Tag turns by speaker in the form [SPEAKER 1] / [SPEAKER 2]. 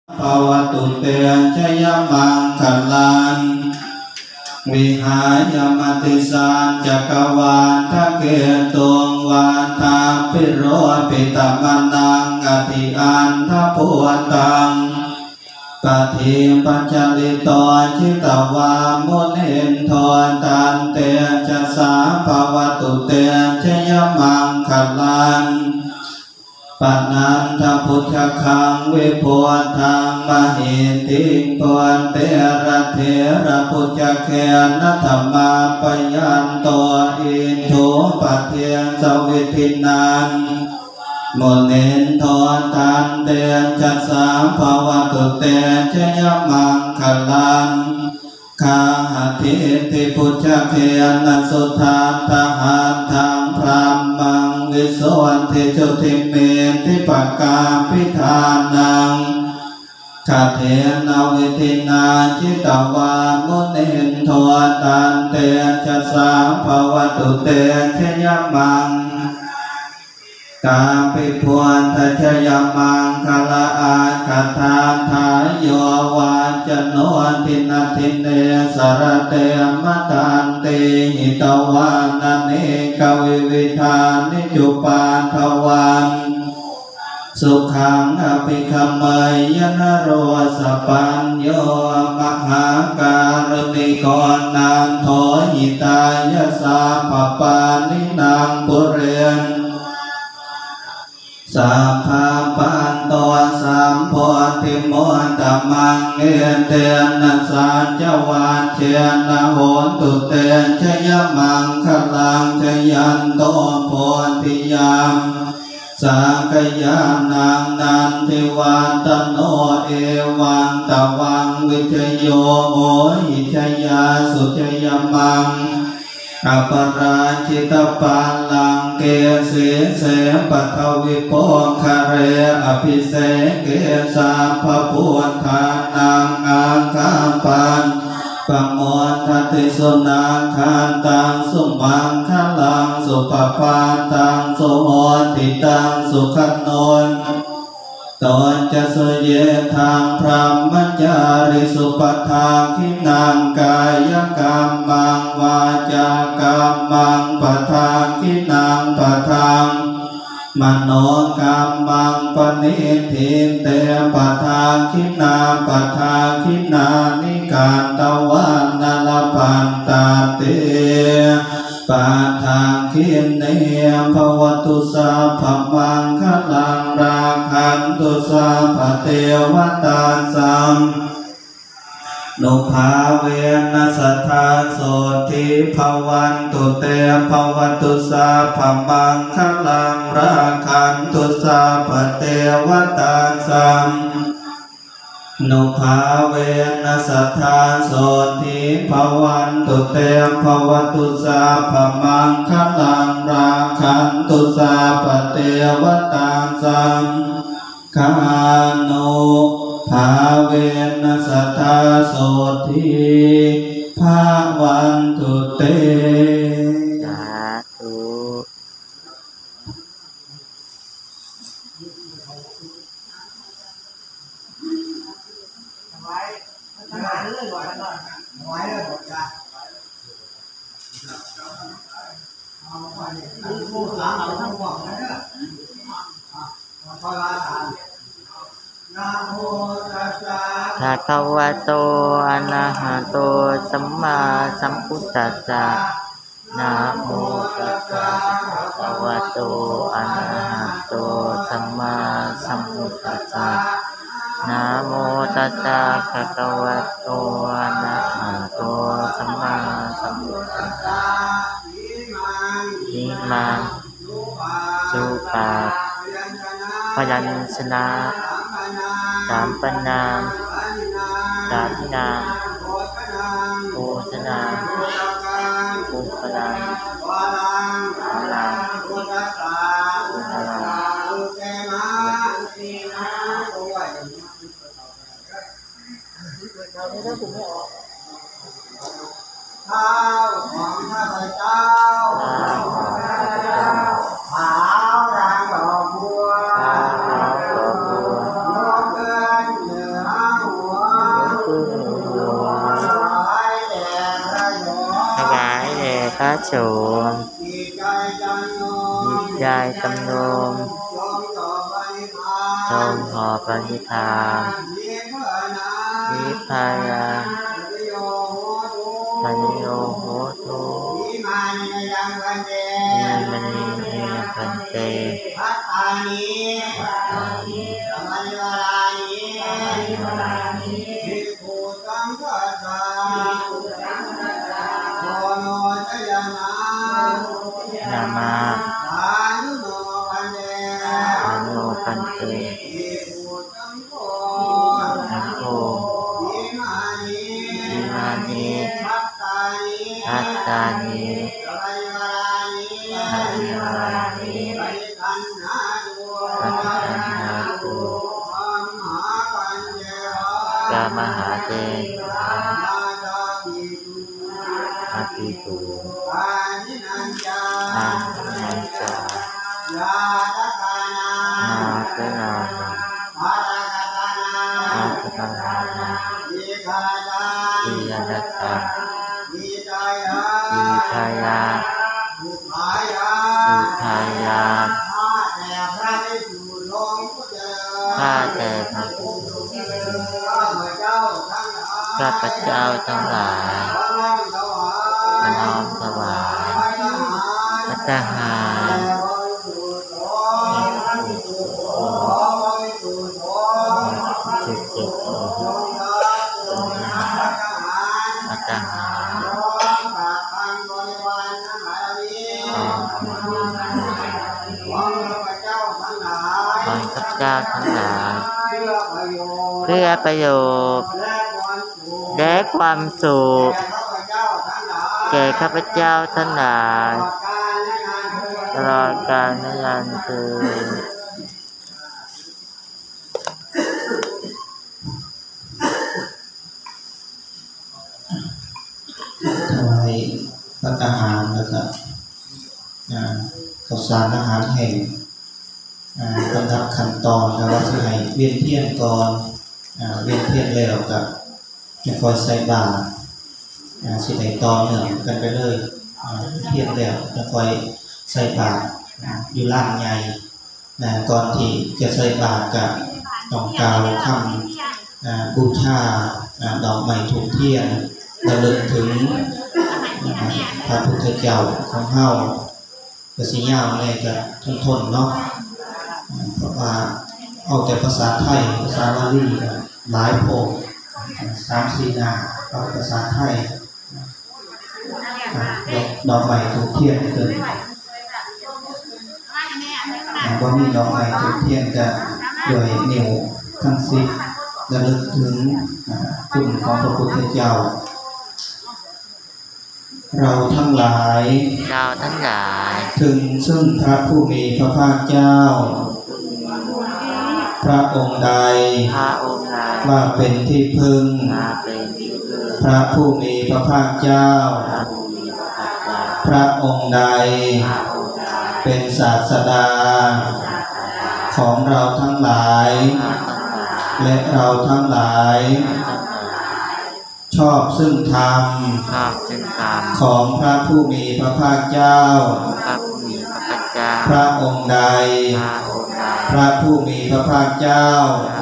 [SPEAKER 1] ภวตุเตชยมังคลังวิหายมติสานจักวาทะเกตุงวาทาปิโรปิตมนังอธิอันทพุตังปฏิปัจจลิโตจิตวามุนินทนตันเตจะสาภวตุเตชยมังคลังปนันทพุทธคังวิพุทธังมหิติปวนเตระเถระพุทธเขนะธรรมาปยันโตอินทุปเทียนสวิทินังมุนินทนตันเตจัสสาภวตุเตชยมังคลังคาหทิติพุทธเขนะสุทาตหันทังพรามังวิโสทิจุติเมติปกาพิธานังคาเทนาวิทินาจิตวามุนินทนตันเตจัสสาภวตุเตชยมังกาปิพวนทัชยมังคละอาคาทาทายโยวาจโนทินาทิเนสรเตมตันติหิตวานเนกวิวิธานิจุปาทวันสุขังอภิคัมเมยนโรสปัญโยมหาการุณิโกนันโทหิตายสาปปานินางปุเรนสัพพะปันโตสัมโพธิโมตมังเอเตนะสัจจวัชเชนะโหนตุเตชยมังคลังชยันโตโพธิยามสักยานังนันทิวันตโนเอวันตวังวิชโยโหหิชยาสุชยมังอปราชิตปาลังเกสีเสปัทวิโปคาเรอภิเสเกสาภพุทธานังอาคาปันปโมทติสุนาคานตังสุมังคลังสุปปาตังสุโหติตังสุขโนนตนจะสเยทางพรหมจาริสุปทาคินังกายกรรมังวาจากรรมังปทาคินังปทังมโนกรรมังปณิทินเตปทาคินาปทาคินานิการตวันนลปันตาเตปาทางคินเนภวตุสาภมังคลังราคันตุสาภเทวตาสัมนุภาเวนัสทาโสติภวันตุเตภวตุสาภมังคลังราคันตุสาภเทวตาสัมนุภาเวนัสทาโสติภวันตุเตภวตุสาภมังคลังราคันตุสาภเทวตาสัมคานุภาเวนัสทาโสติภวันตุเตสาธุภะคะวะโตอะระหะโตสัมมาสัมพุทธัสสะนะโมตัสสะภะคะวะโตอะระหะโตสัมมาสัมพุทธัสสะนะโมตัสสะภะคะวะโตอะระหะโตสัมมาสัมพุทธัสสะอิมังสุปาพยัญชนะสามปนามสามนามโภชนาปุปนาอาลาปุนาลาข้าวของข้าพเจ้าขาวรางดอกบัว
[SPEAKER 2] โฉมดีใจจำนงทรงหอปณิธานนิพพายาปนิโยโหตุนิมานิยังพันเตพัตตานิธรรมนิวารานิภิกขุสังฆัสสะโอโนทยานามาอานุโนพันเตภิกขุสังโฆนิมานิพัตตานิธรรมนิวารานิปฏิคันหาตุกามหาเตอาภิตุอานินัญจายาตตานาภารกตนาวิคาตาวิยนัตตาวิทายาสุขายาข้าแต่พระผู้ข้าพเจ้าทั้งหลายน้อมถวายภัตตาหารภัตตาหารของข้าพเจ้าทั้งหลายเพื่อประโยชน์และความสุขแก่ข้าพเจ้าทั้งหลายตลอดกาลนานเทอญ
[SPEAKER 1] ถวายภัตตาหารแล้วก็ข้าวสารอาหารแห้งลำดับขั้นตอนนะว่าสิให้เวียนเทียนก่อนเวียนเทียนแล้วก็จะคอยใส่บาตรสิได้ต่อเนื่องกันไปเลยเทียนแล้วจะคอยใส่บาตรอยู่ล่างใหญ่ก่อนที่จะใส่บาตรก็ต้องกล่าวคำบูชาดอกไม้ธูปเทียนระลึกถึงพระพุทธเจ้าของเฮาก็สิยาวแน่ก็ทนเนาะเพราะว่าเอาแต่ภาษาไทยภาษาบาลีก็หลายโพก3-4 หน้าเอาภาษาไทยดอกไม้ธูปเทียนเกินบ่มีดอกไม้ธูปเทียนก็ด้วยนิ้วทั้ง10ระลึกถึงคุณของพระพุทธเจ้าเราทั้งหลายถึงซึ่งพระผู้มีพระภาคเจ้าพระองค์ใดว่าเป็นที่พึ่งพระผู้มีพระภาคเจ้าพระองค์ใดเป็นศาสดาของเราทั้งหลายและเราทั้งหลายชอบซึ่งธรรมของพระผู้มีพระภาคเจ้าพระองค์ใดพระผู้มีพระภาคเจ้า